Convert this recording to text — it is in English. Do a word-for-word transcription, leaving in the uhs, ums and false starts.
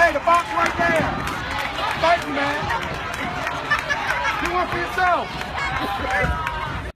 Hey, the box right there. Thank you, man. Do one for yourself.